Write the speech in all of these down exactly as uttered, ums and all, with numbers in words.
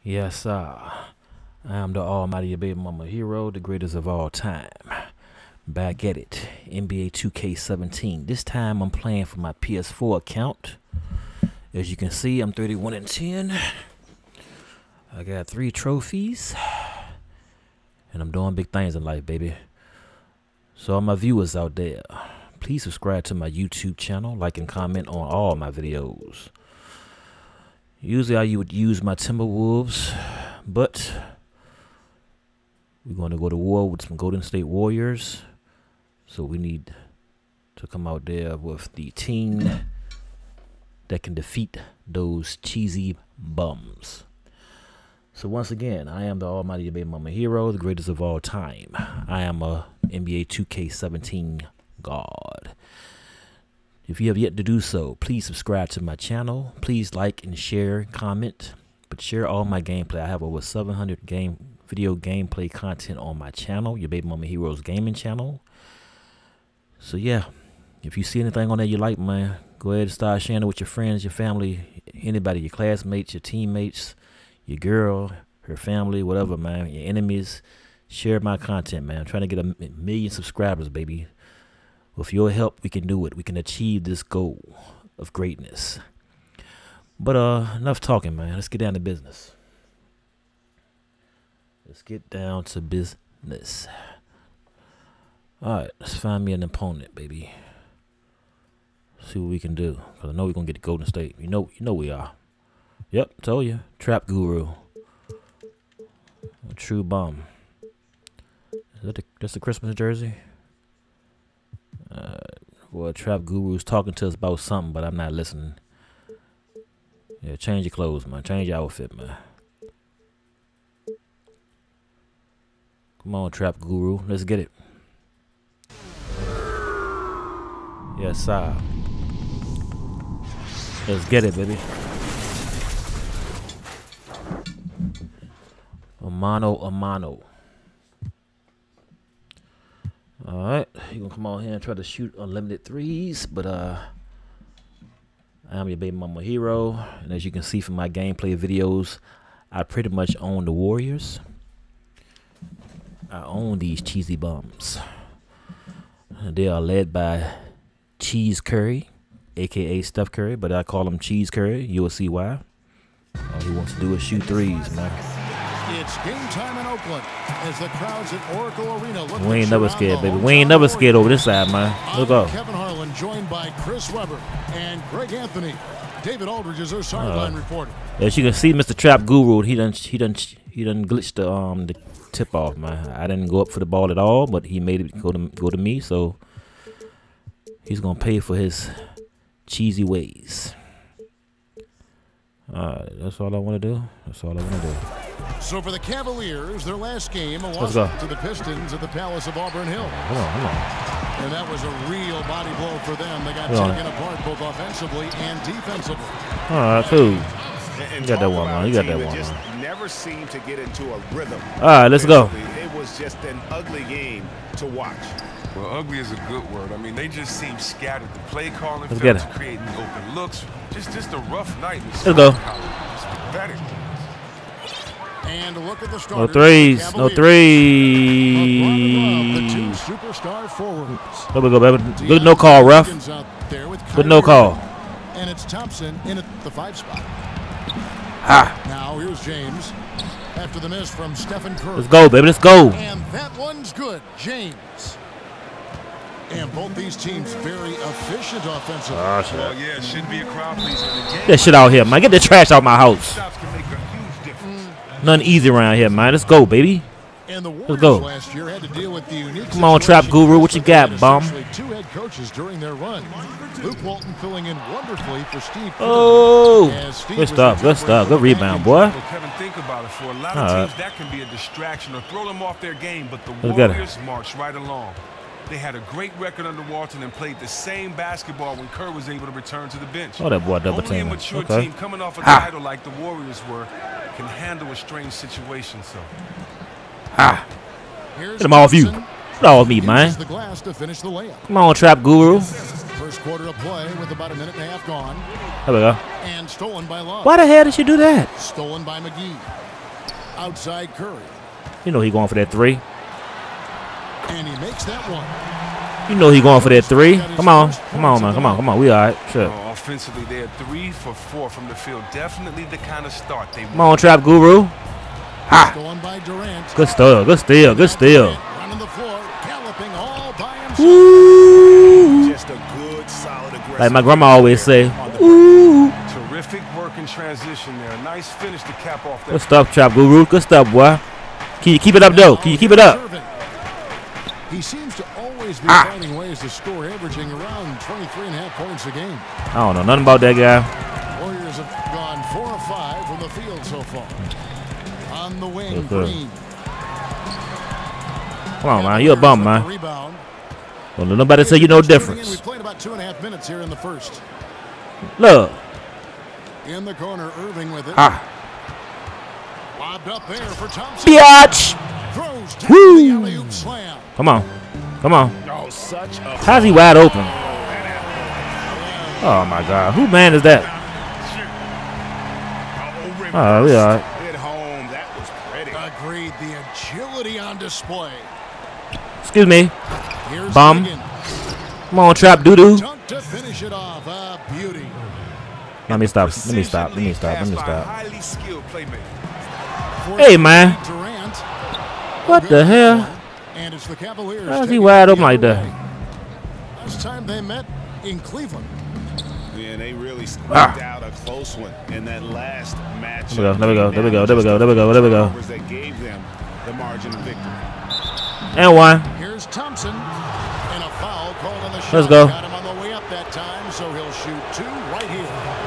Yes, sir. I am the almighty baby mama hero, the greatest of all time. Back at it. N B A two K seventeen. This time I'm playing for my P S four account. As you can see, I'm thirty-one and ten. I got three trophies. And I'm doing big things in life, baby. So all my viewers out there, please subscribe to my YouTube channel, like and comment on all my videos. Usually I would use my Timberwolves, but we're going to go to war with some Golden State Warriors. So we need to come out there with the team that can defeat those cheesy bums. So once again, I am the almighty baby mama hero, the greatest of all time. I am a N B A two K seventeen god. If you have yet to do so, please subscribe to my channel. Please like and share, comment, but share all my gameplay. I have over seven hundred game video gameplay content on my channel, your baby mama heroes gaming channel. So yeah, if you see anything on there you like, man, go ahead and start sharing it with your friends, your family, anybody, your classmates, your teammates, your girl, her family, whatever, man, your enemies. Share my content, man. I'm trying to get a million subscribers, baby. With your help, we can do it. We can achieve this goal of greatness. But uh, enough talking, man. Let's get down to business. Let's get down to business. All right, let's find me an opponent, baby. See what we can do. Cause I know we're gonna get to Golden State. You know, you know we are. Yep, told you. Trap Guru. A true bum. Is that the, that's the Christmas jersey? Uh, well, Trap Guru's talking to us about something, but I'm not listening. Yeah, change your clothes, man. Change your outfit, man. Come on, Trap Guru. Let's get it. Yes, sir. Let's get it, baby. A mano a mano. Alright, you're gonna come on here and try to shoot unlimited threes, but uh I'm your baby mama hero, and as you can see from my gameplay videos, I pretty much own the Warriors. I own these cheesy bums. They are led by Cheese Curry, aka Steph Curry, but I call him Cheese Curry. You will see why. All he wants to do is shoot threes, man. It's game time in Oakland as the crowds at Oracle Arena look. We ain't never scared, baby. We ain't never scared over this side, man. Look up. Kevin Harlan joined by Chris Webber and Greg Anthony. David Aldridge is our sideline uh, reporter. As you can see, Mister Trap Guru, he done he done he done glitched the um the tip off, man. I didn't go up for the ball at all, but he made it go to go to me, so he's gonna pay for his cheesy ways. Alright, that's all I want to do. That's all I want to do. So for the Cavaliers, their last game, a loss to the Pistons at the Palace of Auburn Hill. Hold on, hold on. And that was a real body blow for them. They got taken apart both offensively and defensively. All right, cool. You got that one, man. You got that one, just man. Never seemed to get into a rhythm. All right, let's go. It was just an ugly game to watch. Well, ugly is a good word. I mean, they just seem scattered. The play calling Let's failed get to it. create any open looks. Just, just a rough night. Let's go. It's pathetic. And look at the No starters. threes. No threes. The two superstar forwards. There we go, baby. Good no call, ref. Good no call. And it's Thompson in at the five spot. Ha. Now here's James after the miss from Stephen Curry. Let's go, baby. Let's go. And that one's good. James. And both these teams very efficient offensively. Oh, shit. Well, yeah, it shouldn't be a crowd pleaser in the game. Get that shit out here, man. Get the trash out my house. Nothing easy around here, man. Let's go, baby. And the Let's go. last year had to deal with the unique Come on, Trap Guru. What you got, bum? Two head coaches during their run. Luke Walton filling in wonderfully for Steve. Oh, good stuff. Good stuff. Good rebound, boy. Well, Kevin, think about it. For a lot of All teams, right. that can be a distraction or throw them off their game. But the Let's get it. Warriors marched right along. They had a great record under Walton and played the same basketball when Kerr was able to return to the bench. Oh, that boy double Only a team. mature Okay. team coming off a Ha. title like the Warriors were can handle a strange situation. So, Ha. Here's Get him off you. Thompson. Get off me, man. Uses the glass to finish the layup. Come on, Trap Guru. First quarter of play with about a minute and a half gone. There we go. And stolen by Love. Why the hell did you do that? Stolen by McGee. outside Curry. You know he going for that three. And he makes that one. You know he going for that three. Come on. Come on, man. Come on. Come on. We all right. Sure. Oh, offensively, they're three for four from the field. Definitely the kind of start they want. Come on, Trap Guru. Ha. Going by Durant. Good steal. Good steal. Good steal. Running the floor, galloping all by himself. Ooh. Just a good, solid, aggressive. Like my grandma always say. Ooh. Terrific work in transition there. Nice finish to cap off that. Good stuff, Trap Guru. Good stuff, boy. Can you keep it up, though? Can you keep it up? He seems to always be Ah. finding ways to score, averaging around twenty-three and a half points a game. I don't know nothing about that guy. Warriors have gone four or five from the field so far. On the wing, Good, good. Green. Come on, man. You a bum, man. Rebound. Don't let nobody say you no We've difference. played about two and a half minutes here in the first. Look. In the corner, Irving with it. Ah. Lobbed up there for Thompson. Biatch. Throws down Woo. the alley-oop slam. Come on. Come on. Oh, such a How's he wide open? Oh, my God. Who man is that? Oh, we all right. Hit home. That was pretty. Agreed. The agility on display. Excuse me. Here's Bum. Higgins. Come on, Trap Doo-Doo. Dunk to finish it off. A beauty. Let me stop. Let me stop. Let me stop. Let me Pass by a stop. highly skilled playmaker. Hey, man. Durant. What the hell? And it's the Cavaliers. How's he taking wide it open the like other that? way. Last time they met in Cleveland. Yeah, they really squeaked Ah. out a close one in that last match. There we go, there we go, there we go, there we go, there we go, there we go. That gave them the margin of victory. And one. Here's Thompson. And a foul called on the shot. Let's go. Got him on the way up that time, so he'll shoot two right here.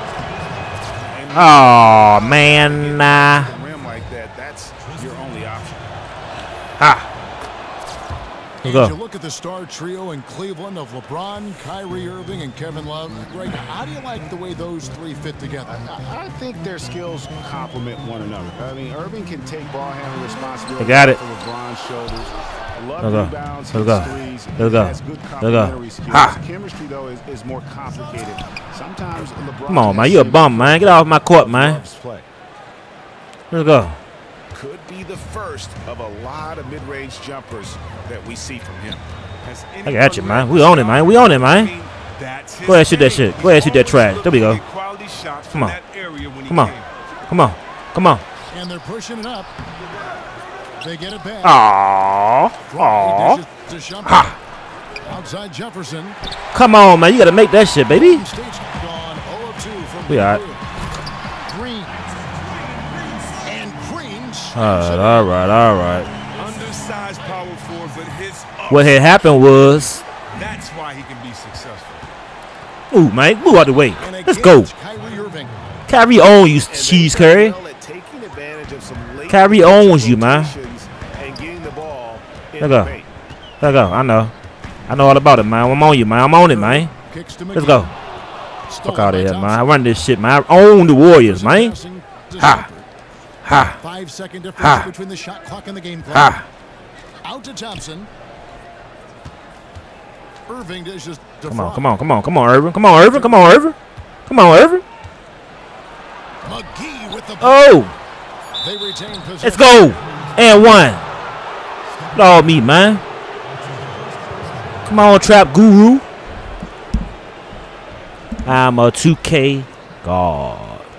Oh, man. Nah. The rim like that, that's your only option. Ah. Let's As you go. look at the star trio in Cleveland of LeBron, Kyrie Irving, and Kevin Love, Greg, how do you like the way those three fit together? I, I think their skills complement one another. I mean, Irving can take ball handling responsibility I got it. off of LeBron's shoulders. Love Let's go. rebounds, Let's hits go. threes. Let's go. Has good Let's go. complementary skills. Ha. Chemistry, though, is, is more complicated. Sometimes LeBron. Come on, man. has You a seen bum, man. Get off my court, man. Love's play. Let's go. Could be the first of a lot of mid-range jumpers that we see from him. Has I got you, man. We own it, man. We own it, man. That's his Go ahead, shoot that game. shit. Go ahead, shoot that He's trash. always There we go. looking at quality shots Come from on. that area when he Come on. can. Come on. Come on. And they're pushing it up. They get it back. Aww. Fry Aww. dishes to Shumpert. Ha. Outside Jefferson. Come on, man. You got to make that shit, baby. State's gone zero of two from We the all right. field. Green. And Green. All right, all right, all right. Undersized power forward, but his up. What had happened was, That's why he can be successful. ooh, man, move out the way. And Let's again, go. it's Kyrie Irving. Kyrie owns you, And they cheese play curry. well at taking advantage of some late Kyrie owns you, man. rotations and getting the ball in Let the go. paint. Let's go. I know. I know all about it, man. I'm on you, man. I'm on it, man. Kicks to Let's McGee. go. Stolen Fuck out by of here, man. I Thompson. run this shit, man. I own the Warriors, man. Passing to Ha. Shumpert. Ha. Five second difference Ha. between the shot clock and the game clock. Ha. Out to Thompson. Irving dishes to Come on, Fry. come on, come on, come on, Irvin. Come on, Irvin. Come on, Irvin. Come on, Irvin. McGee with the Oh, They retain possession. let's go. And one. All me, man. Come on, Trap Guru. I'm a two K god.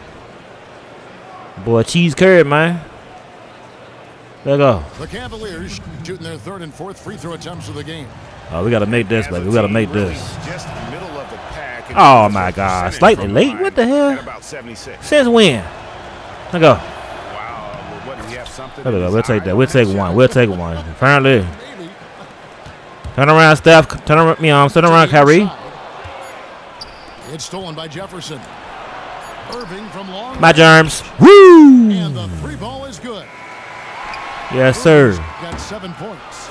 Boy, cheese curry, man. There go. The Cavaliers shooting their third and fourth free throw attempts of the game. Oh, we gotta make this, As baby. a We gotta team, make really this. just middle of the pack in Oh, terms my of God. percentage Slightly from late? line What the hell? at about seventy-six. Since when? There go. Wow. What, did he have something There we in go. his We'll take eye that. on We'll take shot? one. We'll take one. Apparently. Maybe. Turn around, Steph. Turn around, me on. Turn around, To the Kyrie. inside. It's stolen by Jefferson. Irving from long. My range. germs. Woo! And the three ball is good. Yes, sir. Got seven points.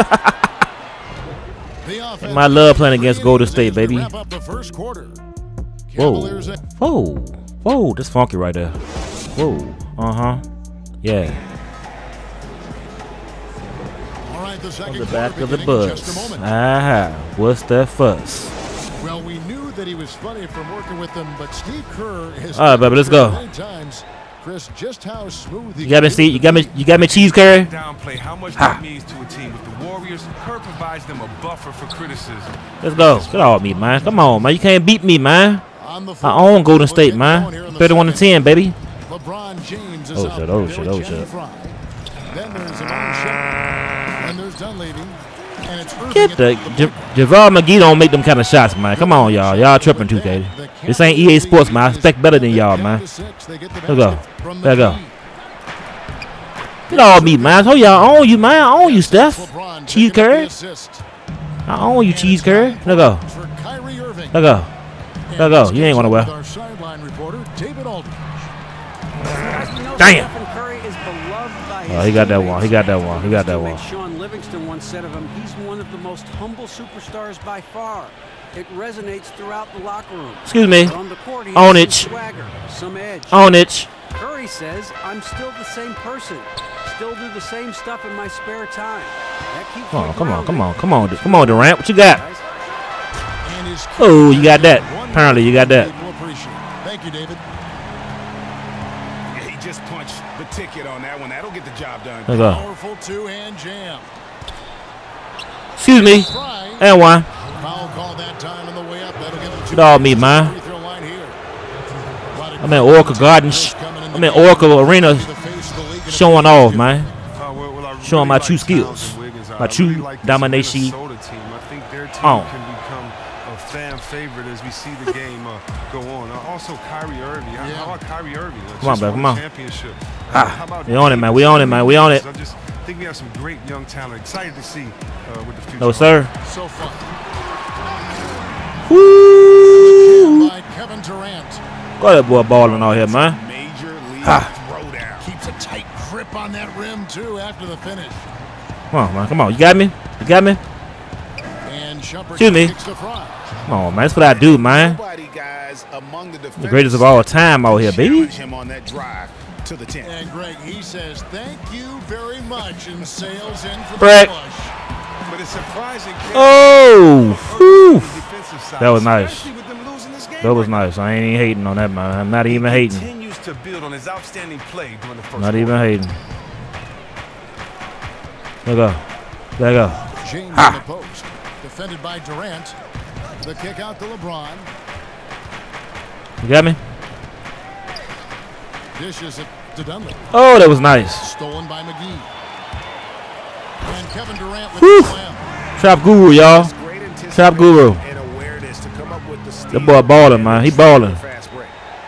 The offense My love playing against Golden State, as we baby. Wrap up the first quarter. Whoa. Cavaliers at- Whoa. Whoa. That's funky right there. Whoa. Uh huh. Yeah. All right, the On second the quarter back of the beginning in just a bus. moment. Ah, what's that fuss? Well, we knew that he was funny from working with them, but Steve Kerr has All right, baby, let's go. many times Chris, just how smooth You got me, see? You got me. You got me, cheese curry. Downplay how much that means to a team. With the Warriors, Kerr provides them a buffer for criticism. Let's go. Get off me, man. Come on, man. You can't beat me, man. On the I own Golden State, man. thirty-one to ten, baby. LeBron James is Oh out shit! for Oh Billy shit! Oh Jenny shit! Fry. Then there's Iman Shumpert. And there's Dunleavy. And it's Irving Get at the the Ja- JaVale McGee don't make them kind of shots, man. Come on, y'all. Y'all tripping too, K. This ain't E A Sports, man. I expect better than y'all, man. Let's go. Let's go. Get all me, man. I told y'all I own you, man. I own you, Steph. Cheese curry. I own you, cheese curry. Let's go. Let's go. Let's go. You ain't gonna wear. Our sideline reporter, David Aldridge. Damn. Stephen Curry is beloved by his Oh, he got that teammates. one. He got that one. He got that Teammate one. Sean Livingston once said of him, he's one of the most humble superstars by far. It resonates throughout the locker room. Excuse me. But on the court, he Own has it. some swagger, some edge. Own it. Curry says, I'm still the same person. Still do the same stuff in my spare time. That keeps Come on, me come on, grounded. come on, come on, come on, Durant. What you got? Guys, And his Oh, you got that. Apparently, you got that. People appreciate it. Thank you, David. Yeah, he just punched the ticket on that one. That'll get the job done. Let's go. Powerful two-hand jam. Excuse me. Fry. And one. Foul call that time on the way up. That'll get him two Get all me, man. free throw line here. Lot of I'm in Oracle Gardens. coming in the I'm in game. Oracle Arena, The face of the league in a showing off, man. Uh, well, well, I Showing really my like true Towns skills. and Wiggins. I My true really like this domination. Minnesota team. I think their team Oh. can become a fan favorite as we see the game uh, go on. Uh, also, Kyrie Irving. How, Yeah. how about Kyrie Irving? Uh, Come on, just baby, won come on. a Championship. Uh, Ah, how about we on it, man. We Davis? on it, man. We on it. I just think we have some great young talent. Excited to see uh, with the future. No, sir. So fun. Woo! By Kevin Durant. Got that boy balling out here, man. Major league Ah. throwdown. Keeps a tight grip on that rim, too, after the finish. Come on, man. Come on. You got me? You got me? And Shumpert Excuse me. kicks to Fry. Come on, man. That's what I do, man. Nobody, guys, among the The greatest of all time out here, baby. challenge him on that drive to the ten. And Greg, he says, thank you very much, and sails in for Break. the push. But it's surprising. Oh, whew. defensive side, That was nice. especially with them losing this game That was right nice. I ain't even hating on that, man. I'm not now. even He hating. continues to build on his outstanding play during the first Not quarter. even hating. Let go. Let go. James in the post. Defended by Durant. The kick out to LeBron. You got me? Dishes it to Dunleavy. Oh, that was nice. Stolen by McGee. And Kevin Durant with Whew. the slam. Trap guru, y'all. Great anticipation Trap guru. and awareness to come up with the steal That boy balling, man. He and balling. fast break.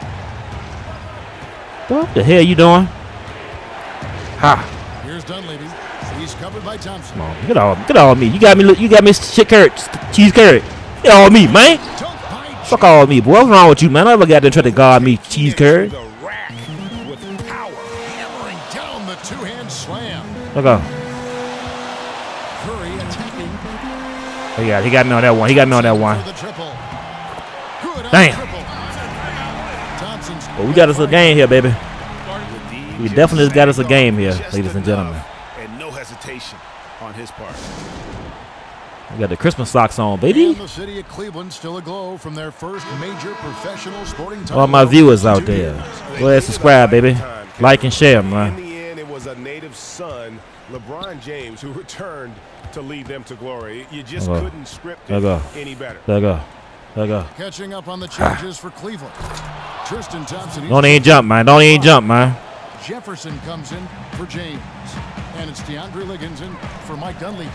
What the hell you doing? Ha. Here's Dunleavy. He's covered by Thompson. Come on. Get all, get all me. You got me. You got me shit carrot, cheese carrot. Get all me, man. Dunk by Fuck all me, boy. What's wrong with you, man? I never got to try to guard me cheese curry. The rack with power. hammering down the two-hand slam. Look go. Curry attacking. He got, he got me on that one. He got me on that one. For the triple. Good on Damn. the triple. Thompson's But we got us a game here, baby. We Just definitely got us a stand game here, just ladies and enough, gentlemen. And no hesitation on his part. We got the Christmas socks on, And baby. the city of Cleveland still aglow from their first major professional sporting title. All my in viewers two out there, years. go ahead, subscribe, baby. Like and share, man. In the end, it was a native son, LeBron James, who returned to lead them to glory. You just There you go. couldn't script There it you go. any better. There you go. There you go. Catching up on the changes for Cleveland. Tristan Thompson. Don't even jump, man. Don't even jump, man. Jefferson comes in for James. And it's DeAndre Liggins in for Mike Dunleavy.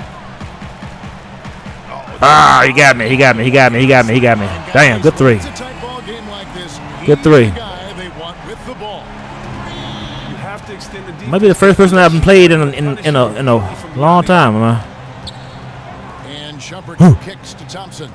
Ah, he got me. He got me. He got me. He got me. He got me. Damn, good three. It's a tight ball game like this. Good He's three. the guy they want with the ball. You have to extend the defense. Maybe the first person I've been played in a, in, in a in a long time, man. And Shumpert kicks to Thompson.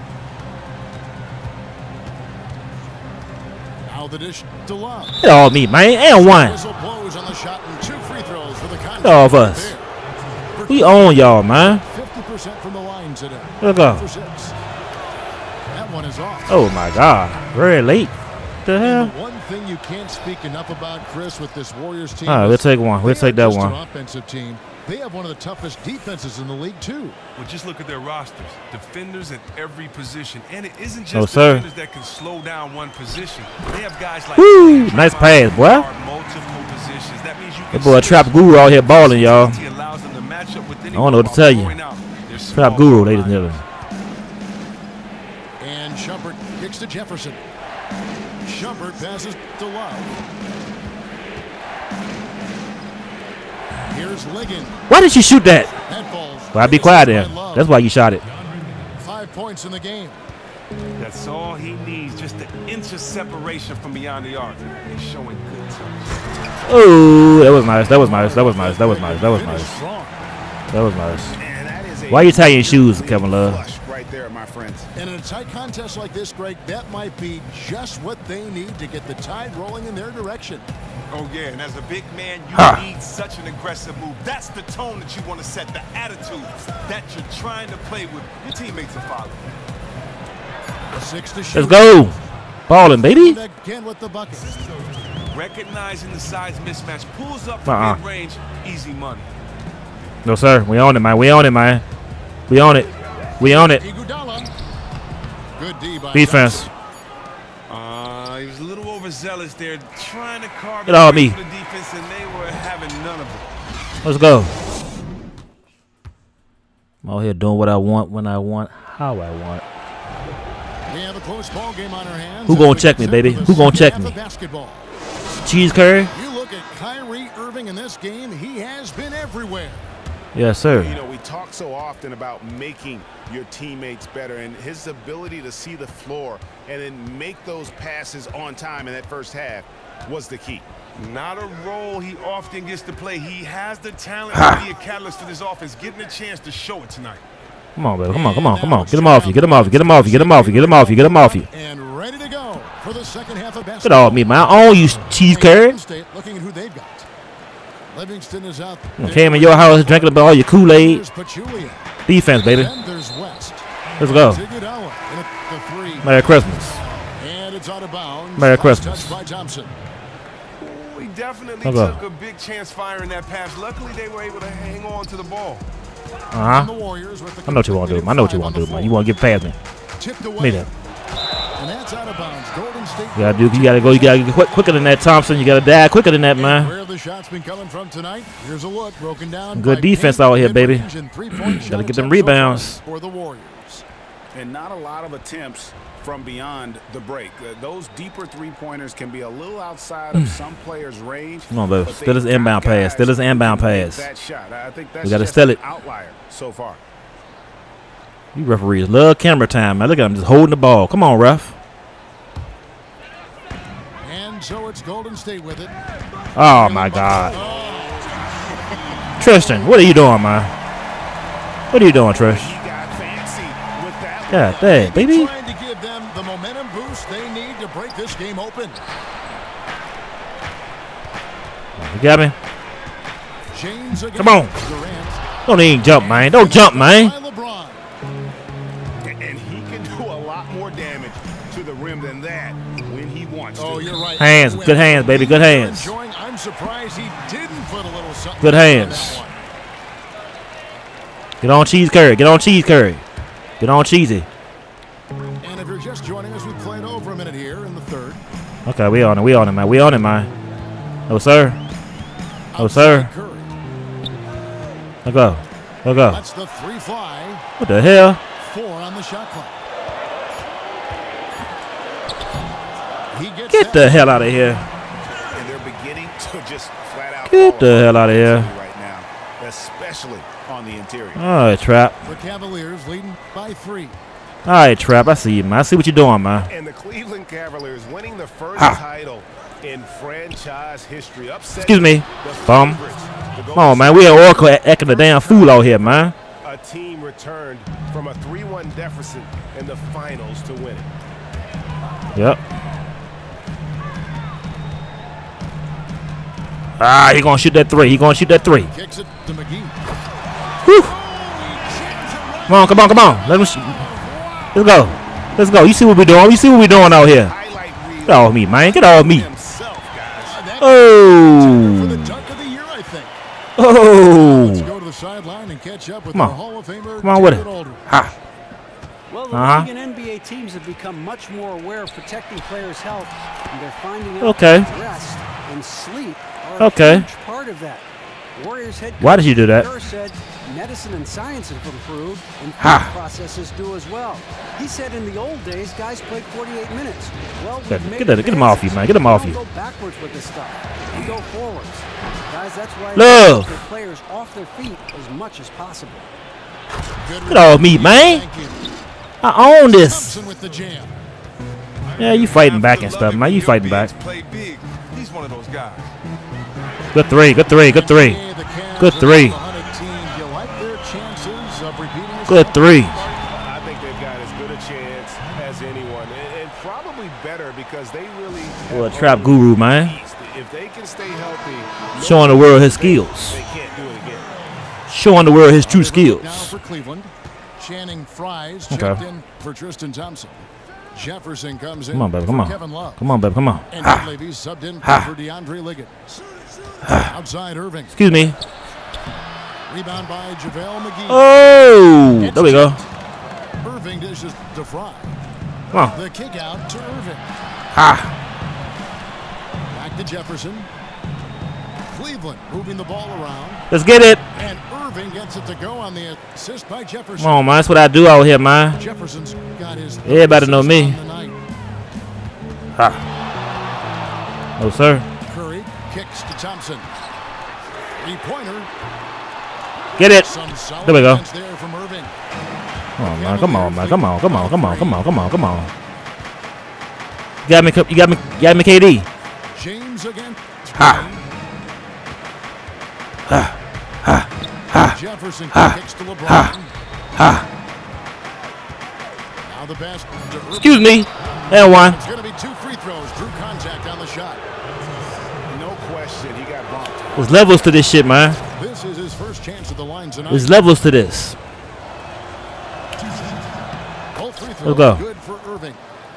Now the dish to Love. Get all me, man. And one. Whistle blows on the shot and two free throws for the contest. Get all of us. For We own y'all, man. fifty percent from the line today. Let's go. For six. That one is off. Oh my God. Very late. What the And hell? the one thing you can't speak enough about, Chris, with this Warriors team. All right, is we'll take one. We'll they take aren't that just one. An offensive team. They have one of the toughest defenses in the league too. Well, just look at their rosters. Defenders at every position. And it isn't just No, sir. defenders that can slow down one position. They have guys like Woo! Nice pass, boy. multiple That boy Trap Guru out here balling, y'all. I don't know what to tell you. Trap Guru, ladies and gentlemen. And Shumpert kicks to Jefferson. Shumpert passes to Love. Here's Ligon. Why did you shoot that? That falls. Well, I'd be quiet there. That's why you shot it. Five points in the game. That's all he needs, just an inch of separation from beyond the arc. He's showing good touch. Oh, that was nice. That was nice. That was nice. That was nice. That was nice. That was nice. Why are you tying your shoes, Kevin Love? Right there, my friends. And in a tight contest like this, Greg, that might be just what they need to get the tide rolling in their direction. Oh, yeah, and as a big man, you huh. need such an aggressive move. That's the tone that you want to set, the attitude that you're trying to play with. Your teammates are following. Six to Let's go. Balling, baby. Again with the bucket. Recognizing the size mismatch, pulls up uh-uh. from mid-range, easy money. No, sir. We on it, man. We on it, man. We on it. We on it. Good D by defense. Uh, he was a little overzealous there, trying to carve Get all me. the defense, and they were having none of it. Let's go. I'm out here doing what I want, when I want, how I want. We have a close ball game on our hands. Who gonna check me, baby? Who gonna check me? Basketball. Cheese Curry? You look at Kyrie Irving in this game, he has been everywhere. Yes, sir. You know, we talk so often about making your teammates better, and his ability to see the floor and then make those passes on time in that first half was the key. Not a role he often gets to play. He has the talent to be a catalyst for this offense, getting a chance to show it tonight. Come on, baby. Come on, come on, come on. Get him off you. Get him off you. Get him off you. Get him off you. Get him off you. Get him off you. And ready to go for the second half of basketball. Get off me, man. I own you, Cheese Curry. Looking at who they've got. Livingston is out. I came in your house drinking about all your Kool-Aid. Defense, baby. Let's go. Merry Christmas. And it's out of bounds. Merry Christmas. By Thompson. We definitely Let's go. took a big chance firing that pass. Luckily, they were able to hang on to the ball. Uh-huh. I know what you want to do, man. I know what you want to do, man. You want to get past me. Me there. And that's out of bounds. Golden State. You gotta do. You gotta go. You gotta get quick, quicker than that, Thompson. You gotta die quicker than that, man. Where the shots been coming from tonight? Here's a look broken down. Good defense out here, baby. Gotta get them rebounds. For the Warriors. And not a lot of attempts from beyond the break. Uh, those deeper three-pointers can be a little outside of some players' range. Come on, baby. Still is inbound pass. Still is inbound pass. That shot. I think that's we gotta just steal it. An outlier so far. You referees love camera time, man. Look at him just holding the ball. Come on, ref. And so it's Golden State with it. Oh my God. Tristan, what are you doing, man? What are you doing, Trish? God dang, baby. Trying to give them the momentum boost they need to break this game open. You got me? James Come on. Don't even jump, man. Don't jump, man. And he can do a lot more damage to the rim than that when he wants to. Oh, you're right. Hands, good hands, baby. Good hands. I'm surprised he didn't put a little something. Good hands. Get on Cheese Curry. Get on Cheese Curry. Get on Cheesy. And if you're just joining us, we played over a minute here in the third. Okay, we on it. We on it, man. We on it, man. No, sir. No, sir. Let's go. Let's go. That's the three fly. What the hell? Four on the shot clock. He gets Get the hell out of here. And they're beginning to just flat out Get the hell out of here. Right now, especially on the interior. All right, Trap. The Cavaliers leading by three. All right, Trap. I see you, man. I see what you're doing, man. And the Cleveland Cavaliers winning the first ha. title in franchise history. Excuse me. Bum. Come on, man. We at Oracle acting the damn fool out here, man. A team returned from a three one deficit in the finals to win it. Yep. Ah, he gonna shoot that three. He gonna shoot that three. Kicks it to McGee. Whew. Come on, come on, come on. Let me. Let's go. Let's go. You see what we doing? You see what we doing out here? Get off me, man. Get off me. Oh. Oh. Let's go to the sideline and catch up with Come on. our Hall of Famer. Come on with it. Aldridge. Ha. Well, the Uh-huh. league and N B A teams have become much more aware of protecting players' health, and they're finding out Okay. that rest and sleep are Okay. a huge part of believe that. Warriors head coach Why did you do that? Kerr said medicine and science have improved, and Ha. thought processes do as well. He said in the old days, guys played forty-eight minutes. Well, Get- we've made get that- get him off you, man. Get him advances. off We you. don't go backwards with this stuff. We go forwards. Guys, that's why Love. get players off their feet as much as possible. Good Get off me, man. Thank you. I own this. Thompson with the jam. Yeah, you fighting back and stuff, man. You fighting back. Play big. He's one of those guys. Good three. Good three. Good three. Hey, the Cavs Good are three. the hunted team. Do you like their chances of repeating this? Good three. I think they've got as good a chance as anyone, and, and probably better because they really. Boy, have trap owned guru, man. the East. If they can stay healthy, Showing the world his skills. they can't do it again. Showing the world his true Now skills. for Cleveland, Channing Fries Okay. checked in for Tristan Thompson. Jefferson comes in Come on, baby. Come for on. Kevin Love. Come on, baby. Come on. And Ha. Dinwiddie subbed in Ha. for DeAndre Liggins. Outside Irving. Excuse me. Rebound by JaVale McGee. Oh, there we go. Irving dishes to Fry. Come on. The kick out to Irving. Ha. Back to Jefferson. Cleveland moving the ball around. Let's get it. And Irving gets it to go on the assist by Jefferson. Come on, man. That's what I do out here, man. Jefferson's got his Everybody know assist me. on the night. Ha. No, sir. Curry kicks to Thompson. Three-pointer. Get it. Some solid There we go. defense there from Irving. Come on, man. Come on, man. Come on. Come on. Come on. Come on. Come on. Come on. You got me. You got me. You got me. K D. James again. Ha. Jefferson kicks to LeBron. Ha. Now the pass to Irving. Excuse me. And one. It's going to be two free throws. Drew contact on the shot. No question, he got bumped. There's levels to this shit, man. This is his first chance at the line tonight. There's levels to this. Both free throws go. good for Irving.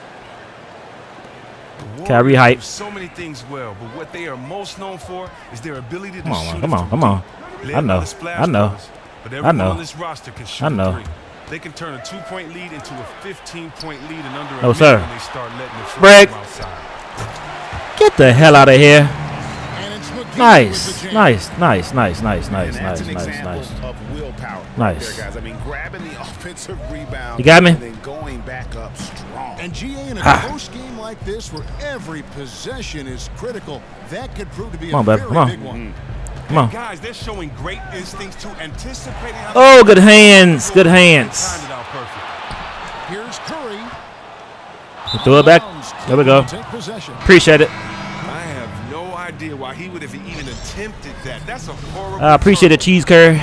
The Kyrie Warriors hype. do so many things well, but what they are most known for is their ability to Come on, man. shoot. Come it on. from Come on. deep. Led I by know. the Splash I know. Brothers, But everyone know. on this roster can shoot I know. a three. They can turn a two-point lead into a fifteen-point lead in under a No, minute sir. when they start letting it Break. flow from outside. Get the hell out of here. And it's McGee with Nice. the jam. Nice. Nice. Nice. Nice. And Nice. that's Nice. an Nice. example Nice. of willpower. right Nice. there, guys. I mean, grabbing the offensive rebound. You got me? And then going back up strong. And G A in a Ha. close game like this where every possession is critical, that could prove to be Come on, a baby. very Come on. big one. Come on. Guys, they're showing great instincts to anticipating how Oh, good hands. Good hands. timed it out perfect. Here's Curry. Throw it back. Browns There we go. Take possession. Appreciate it. I have no idea why he would have even attempted that. That's a horrible. I appreciate it, turnover. Cheese Curry.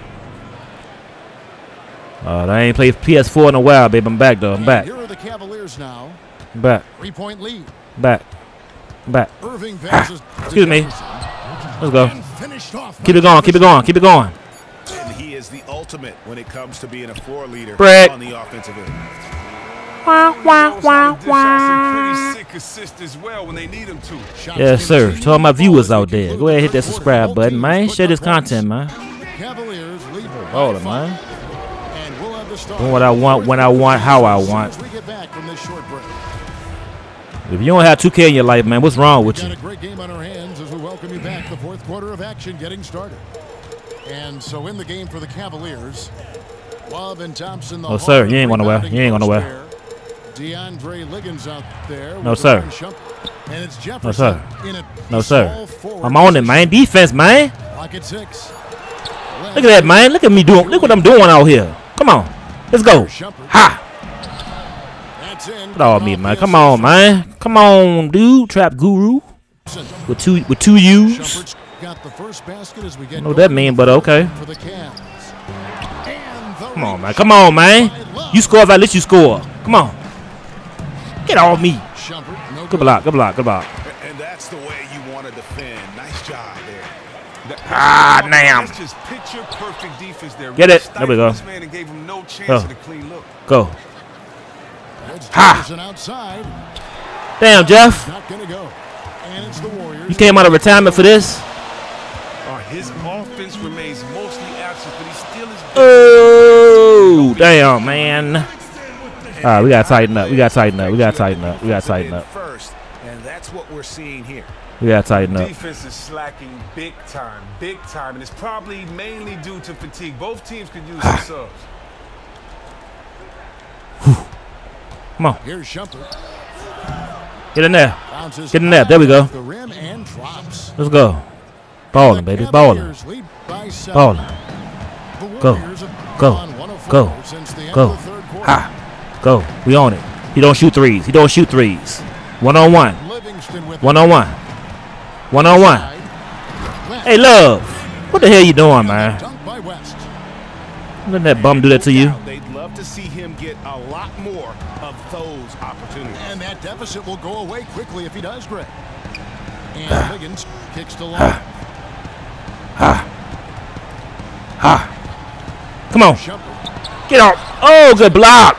Uh, I ain't played P S four in a while, babe. I'm back, though. I'm back. Here are the Cavaliers now. I'm back. Three-point lead. Back. I'm back. Irving passes. to Excuse me. Jefferson. Let's go. And finished off. Keep it going. Keep it going. Keep it going. And he is the ultimate when it comes to being a floor leader Break. on the offensive end. Wah, He wah, knows wah, how to dish out some wah. pretty sick assists as well when they need him to. Shots Yes, sir. continued. To all my viewers Ball out as we there, conclude go ahead and hit the that third subscribe quarter. button, Both man. teams Share this put up points. content, man. Cavaliers lead by Hold it, five. man. And we'll have the start Doing what I want, when I want, how I want. As soon as we get back from this short break. If you don't have two K in your life, man, what's wrong with Got you? a great game on our hands as we welcome you back. The fourth quarter of action getting started. And so in the game for the Cavaliers, Love and Thompson. The No, sir. hard You ain't going nowhere. rebounding You ain't going post nowhere. there. DeAndre Liggins out there. No, with sir. Ryan Shumpert. And it's Jefferson. No, sir. In a No, sir. small forward I'm on it, position. man. Defense, man. Clock at six. Look at that, man. Look at me doing. Look what I'm doing out here. Come on. Let's go. Ha. That's in. Get all me, man. Come on, man. Come on, dude. Trap guru. With two with two U's. Shumpert's got the first basket as we get I know what that going mean, but okay. for the Cavs. And the Come on, man. Come on, man. You score if I let you score. Come on. Get off me. Shumpert, no Good block. Good block. Good block. And that's the way you want to defend. Nice job there. That- Ah, damn. That's just picture perfect defense there. Get Really it. There we go. stifled this man and gave him no chance Oh. at a clean look. Go. It's Ha. Jefferson outside. Damn, Jeff. Not gonna go. And it's the Warriors. You came out of retirement for this? Uh, his offense remains mostly absent, but he still is. Oh, damn, man. All right, we got to tighten up. We got to tighten up. We got to tighten up. We got to tighten up. First, and that's what we're seeing here. We gotta tighten up. Defense is slacking big time, big time, and it's probably mainly due to fatigue. Both teams could use some subs. Come on. Here's Shumpert. Get in there. Bounces Get in there. There we go. the rim and drops. Let's go. Balling, baby. Balling. Lead by seven. Balling. The Go. Warriors have Go. gone one oh four Go. since the end Go. of the third quarter. Ha. Go. We on it. He don't shoot threes. He don't shoot threes. One on one. Livingston with One on one. One on one. Hey, Love. What the hell you doing, man? Dunk by West. Let that bum do that to you. They'd love to see him get a lot more of those opportunities. And that deficit will go away quickly if he does, Greg. And Liggins kicks to line. Come on. Shumpert. Get off. Oh, good block.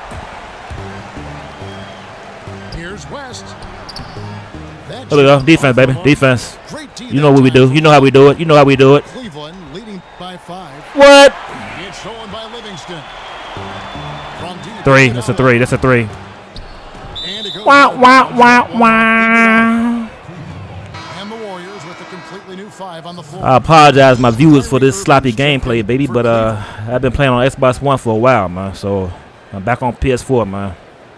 Here's West. That There we go. shot Defense, baby. off the mark. Defense. Great team You know that what we do. time You know how we do it. You know how we do it. Cleveland leading by five. What? It's stolen by Livingston. From deep. Three. That's a three. That's a three. And it goes Wow, down. wow, wow, wow. And the Warriors with a completely new five on the floor. I apologize, my viewers, for this sloppy gameplay, baby. But uh, I've been playing on Xbox One for a while, man. So I'm back on P S four, man.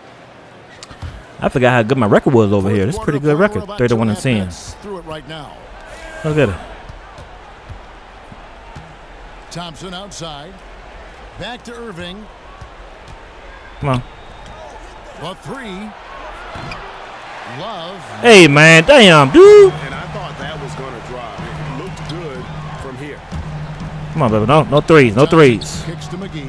I forgot how good my record was over here. This is a pretty good record, thirty-one and ten. Through it right now. Look at it. Thompson outside. Back to Irving. Come on. A three. Love. Hey, man, damn, dude. And I thought that was going to drop. It looked good from here. Come on, baby. No, no threes. No threes. Kicks to McGee.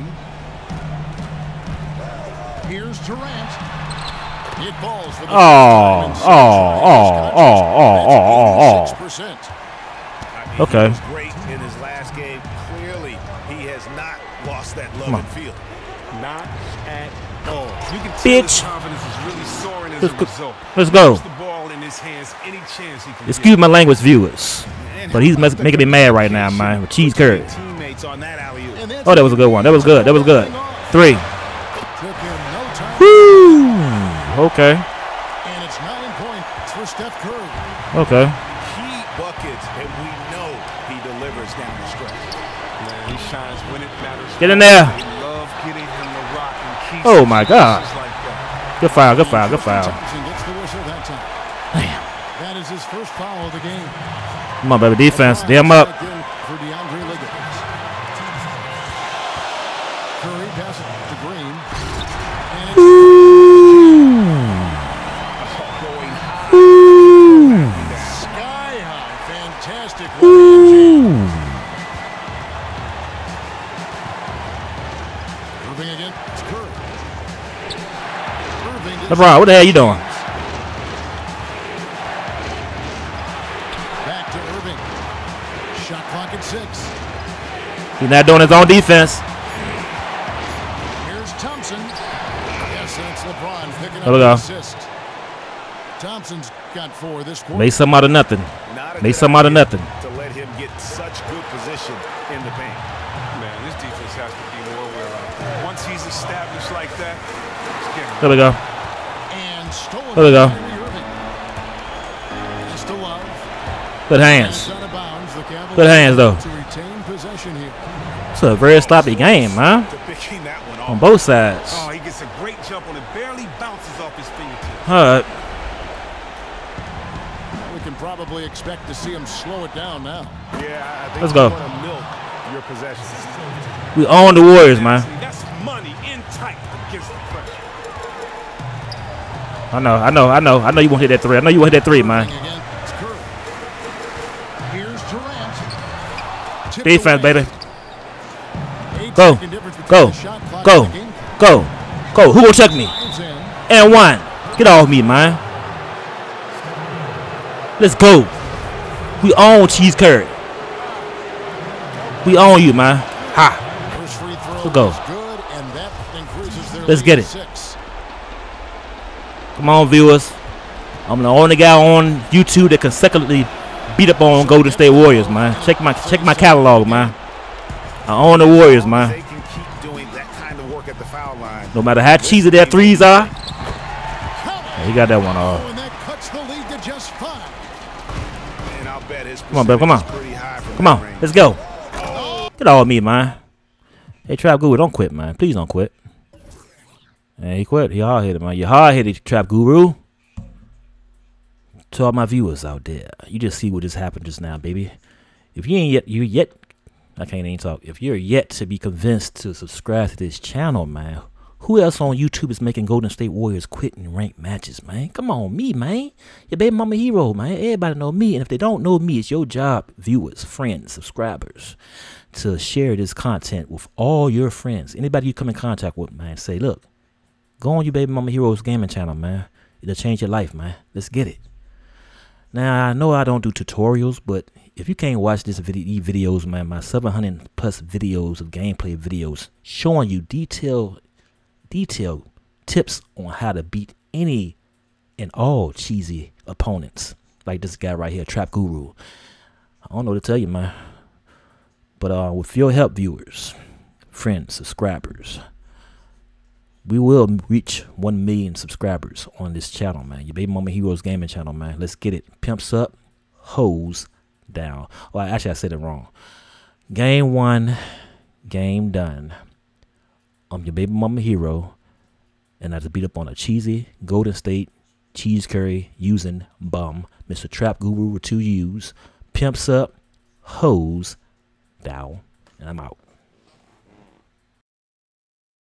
Here's Durant. It falls for the Oh, oh, oh, oh, oh, oh, six oh, percent. I mean, Okay. He was great in his last game. Clearly, he has not lost that love Come on. and feel. Not at all. You can tell Bitch. his confidence is really soaring as Let's a go. result. Let's go. Puts the ball in his hands any chance he can Excuse get. my language, viewers. But he's mess- making me mad right now, man. With cheese curd. Teammates on that alley-oop. And that's Oh, that was a good one. That was good. That was good. Three. Took him no time. Woo. Okay. And it's nine points for Steph Curry. Okay. Key buckets, and we know he delivers down the stretch. Man, he shines when it matters. Get in there. They love getting him the rock and key Oh, my God. situations like that. Good foul. Good foul. Good Tristan foul. Thompson gets the whistle that time. Damn. That is his first foul of the game. Come on, baby. Defense. Damn up. Again for DeAndre Liggins. Curry passes to Green. And it's sky high. Fantastic. Irving against Curry. Irving gets LeBron, what the hell you doing? back to Irving. Shot clock at six. He's not doing his own defense. Here's Thompson. Yes, and it's LeBron picking There we up go. the assist. Thompson's got four this quarter. Made something out of nothing. Not a Made good something out of idea nothing. to let him get such good position in the paint. Man, this defense has to be more aware of that. Once he's established like that, it's getting There we go. And stolen There we go. by Kyrie Irving. It's to Love. Good And hands. it's out of bounds. The Cavaliers Good hands, though. to retain possession here. It's a very sloppy game, man. To picking that one On off. both sides. Oh, he gets a great jump on it, barely bounces off his fingertips. All right. We can probably expect to see him slow it down now. Yeah, I think Let's you go. want to milk your possessions. We own the Warriors, man. That's money in tight against the pressure. I know, I know, I know. I know you want to hit that three. I know you want to hit that three, man. Irving again. It's Curry. Here's Durant. Tipped Defense, away. baby. Eight Go. second difference between Go. the shot clock Go. and the game Go. Go. Who will check me? Drives in. And one. Get off me, man. Let's go. We own Cheese Curry. We own you, man. Ha. First free throw Let's go. is good, and that increases their Let's lead get to it. Six. Come on, viewers. I'm the only guy on YouTube that consecutively beat up on Golden State Warriors, man. Check my check my catalog, man. I own the Warriors, man. They can keep doing that kind of work at the foul line. No matter how cheesy their threes are. He got that one Oh, off. and that cuts the lead to just five. I'll bet his Come on, bro. Come on. pretty high from Come that on. range. Let's go. Get all me, man. Hey, Trap Guru, don't quit, man. Please don't quit. Hey, he quit. He hard-headed, man. You hard-headed, Trap Guru. To all my viewers out there, you just see what just happened just now, baby. If you ain't yet, you yet, I can't even talk. If you're yet to be convinced to subscribe to this channel, man, who else on YouTube is making Golden State Warriors quit in ranked matches, man? Come on, me, man. Your baby mama hero, man. Everybody know me. And if they don't know me, it's your job, viewers, friends, subscribers, to share this content with all your friends. Anybody you come in contact with, man, say, look, go on your baby mama heroes gaming channel, man. It'll change your life, man. Let's get it. Now, I know I don't do tutorials, but if you can't watch this video, these videos, man, my seven hundred plus videos of gameplay videos showing you detailed, detailed tips on how to beat any and all cheesy opponents, like this guy right here, Trap Guru. I don't know what to tell you, man. But uh, with your help, viewers, friends, subscribers, we will reach one million subscribers on this channel, man. Your baby mama heroes gaming channel, man. Let's get it. Pimps up, hoes down. Well, actually, I said it wrong. Game one, game done. I'm your baby mama hero, and I just beat up on a cheesy Golden State cheese curry using bum, Mister Trap Guru with two U's. Pimps up, hoes down, and I'm out.